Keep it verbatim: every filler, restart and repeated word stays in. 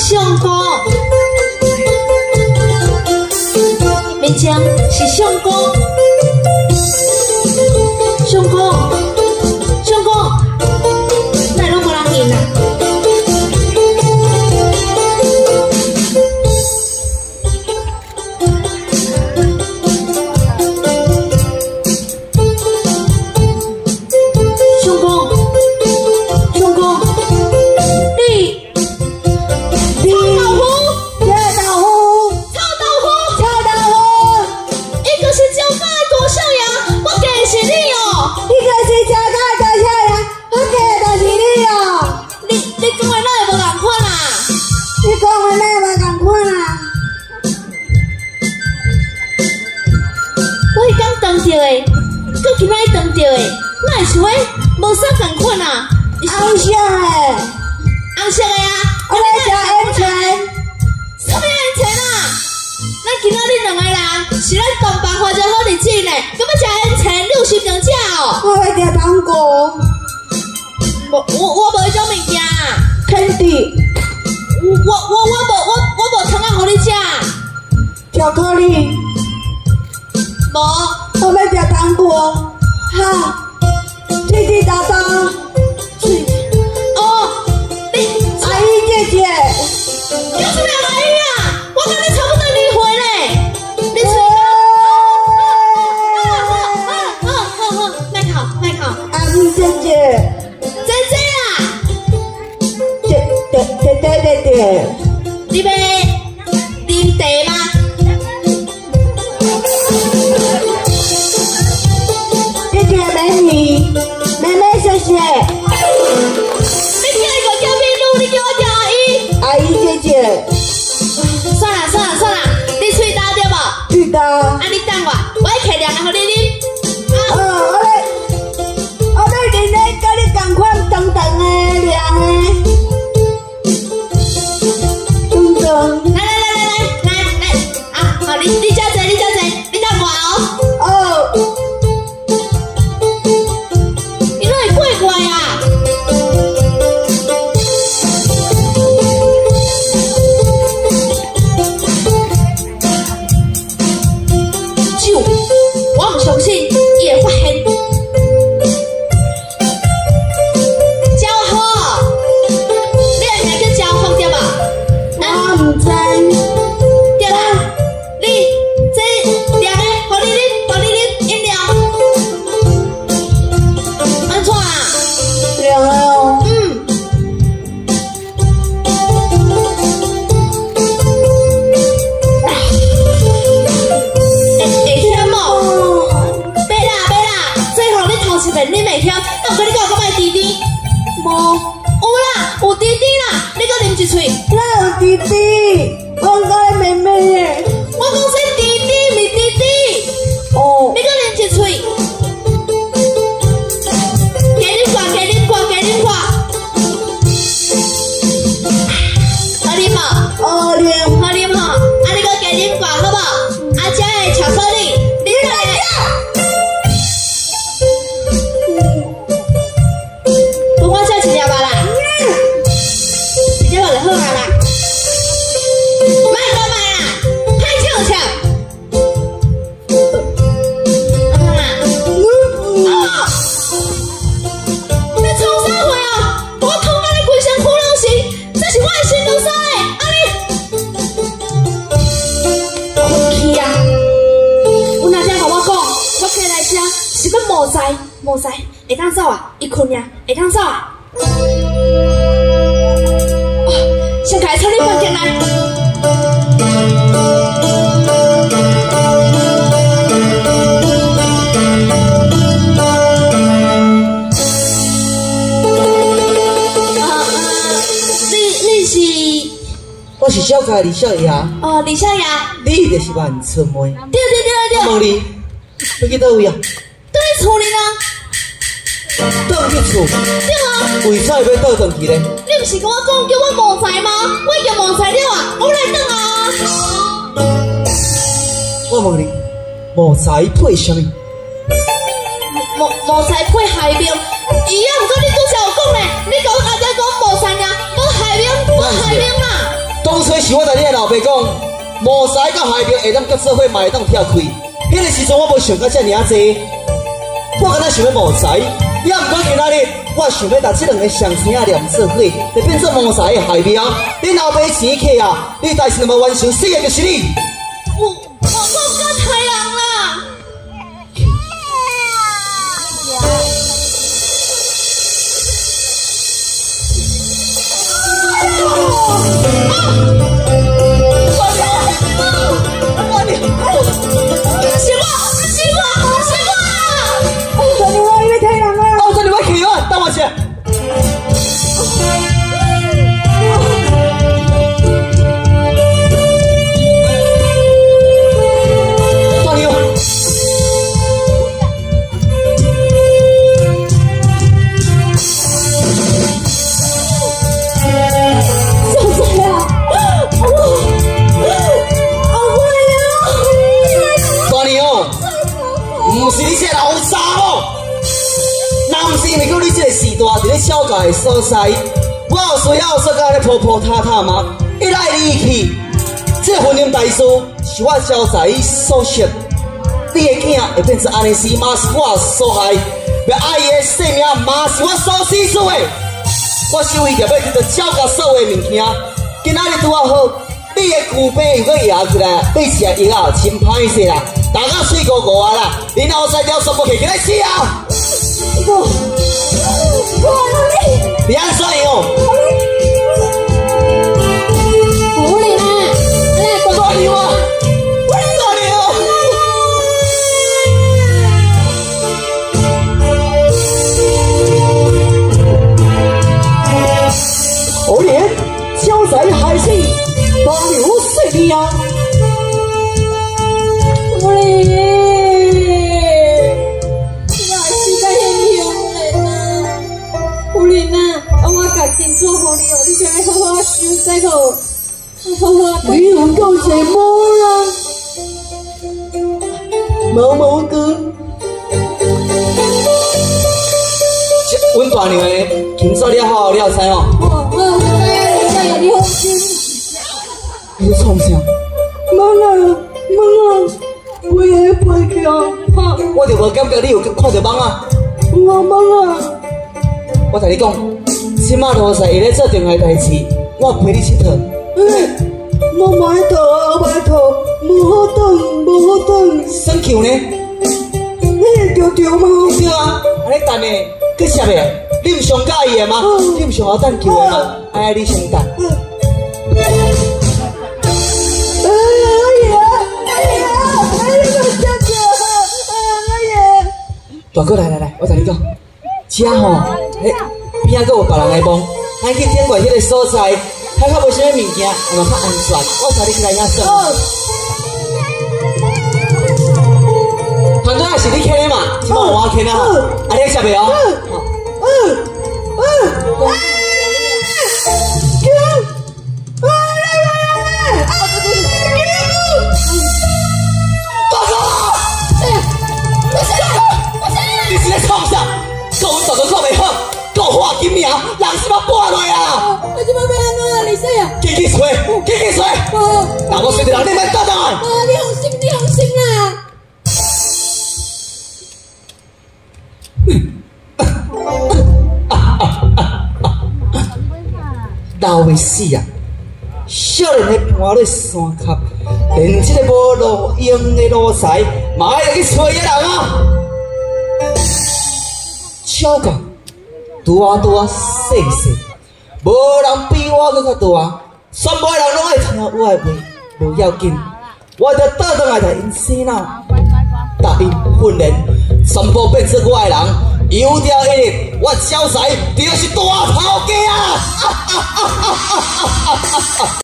上公，面前是上公，上公，上公，哪拢无人应啊？上公，上公，你。 佮今仔日当着诶，哪会想诶无啥共款啊？ 红色诶， 红色诶啊！ 我来食烟钱， 什么烟钱啊？咱今仔日两个人是咱东北花椒好日子呢，咁要食烟钱，你有心情食哦？ 我要食糖果， 无我我无迄种物件 ，candy， 我我我我无我我无糖啊，互你食。 巧克力， 无。 我要吃糖果，哈，滴滴答答， 哦，你阿姨姐姐， 有什么阿姨啊？我跟你差不多离婚嘞，你吹啊！好好好好，麦考麦考， 阿姨姐姐， 姐姐啊， 姐姐姐姐姐姐， 你要啉茶吗？ 美女，妹妹谢谢。你叫一个叫美女，你叫我叫阿姨。 阿姨姐姐。 算了算了算了，你喙焦对无？ 喙焦。 啊，你等我，我要摕凉的互你啉。 哦，我来，我来啉咧，甲你同款长长的凉的。长长。来来来来来来来，啊，好，你你叫谁？你叫谁？你等我哦。 哦。 怪啊！酒，我唔相信伊会发现。招呼，你个名叫招呼对吧？ 我唔知。 对啦，你这凉的，互你啉，互你啉饮料。安怎啊？ 凉的哦。 嗯。会会听无？别啦别啦，最后你头一遍你袂听，我跟你讲，我卖滴滴。无。有啦，有滴滴啦，你搁啉一喙。 哪有弟弟？我讲妹妹耶。 我讲说滴滴，咪滴滴。 哦。 你搁啉一喙。加啉看，加啉看，加啉看。 好啉无？ 好啉， 好啉吼！啊，你搁加啉挂好无？啊，遮个巧克力，你来个。不我叫一粒吧啦，一粒吧就好啊啦。卖个卖啦，太笑笑。啊！啊！你创啥货啊？我痛啊！你规身苦拢是，这是我的心如沙的，啊你。困去啊！阮阿姐甲我讲，我起来遮是要无在无在，会当走啊？伊困呀，会当走啊？哦，先开车你房间来。 我是小凯李小爷。 哦，李小爷。 你就是万春妹。 对对对对。 我问你，要去倒位啊？ 倒去厝里啊？ 倒去厝？ 对啊。 为啥要倒转去呢？ 你不是跟我讲叫我无才吗？我已经无才了啊，我来倒啊。 我问你，无才配什么？ 无无才配海兵。伊啊，毋过你拄则有讲咧，你甲我阿姐讲无才尔，我海兵，我海兵啦。 是我甲你的老爸讲，无使到海边会当搁做伙嘛会当跳开。迄个时阵我无想到遮尔啊济，我敢若想要无使，也毋过今仔日我想要甲即两个上生仔连做伙，就变做无使的海边。恁老爸钱客啊，你代志若无完成，死的就是你。 我我我敢太人啦！ 小家的所在，我有需要说甲咧拖拖沓沓吗？一来你去，这婚姻大事是我小财所设，你的囝会变成安尼时，嘛是我所害，要爱伊的性命嘛是我所死出的。我手伊就要去着小家所有的物件，今仔日拄啊好，你的旧病又搁压起来，买食药啊，真歹势啦，大家水糊糊啊啦，然后再了全部摕起来死啊！ 我。 你安怎样？ 我哩啦，来大牛啊！大牛！ 可怜小仔害死大牛死你啊！ 我哩。真做好你哦，你就要好好修这个，好好。 你能够什么啦？毛毛哥， 阮大娘的工作了好，你有知哦？ 哦，我有知啊，知啊，你放心。 你创啥？ 妈啊，妈啊，我也背去啊！ 我就无感觉你有看到梦啊！ 我妈啊！ 我甲你讲。即马落赛伊咧做重要代志，我陪你佚佗。 嗯，我歹佗啊，歹佗，无好转，无好转。 耍球呢？ 你着着吗？ 对啊，安尼等下，去摄的，你毋上介意的吗？你毋上好等球的吗？哎呀，你先等。 哎呀，哎呀，哎呀，这个，哎呀！ 大哥，来来来，我甲你讲，遮吼，诶。边仔佫有别人来帮，咱去顶过迄个所在，看较无啥物物件，也嘛较安全。我带你去来遐耍。团队也是你牵的嘛，即马我牵啊，啊你摄袂哦？ 嗯嗯嗯。 大哥，哎呀，我死啦！我死啦！你是咧创啥？讲阮大哥讲袂好。够花金命，人是要搬落啊！ 我即摆要安怎啊？你说啊？ 继续吹，继续吹！那我随着人，你免等等啊！ 啊，你放心，你放心啦。 老的死啊！少年的搬咧山脚，连这个无路用的路财，嘛爱去找个人啊！超讲。拄啊拄啊，细细，无人比我搁较大，全部人拢爱听我的话，无要紧，我着倒转来甲因洗脑，答应训练，全部变成我的人，有朝一日我小财就是大头家啊！